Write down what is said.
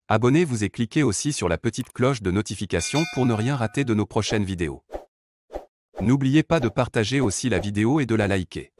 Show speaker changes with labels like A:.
A: Abonnez-vous et cliquez aussi sur la petite cloche de notification pour ne rien rater de nos prochaines vidéos. N'oubliez pas de partager aussi la vidéo et de la liker.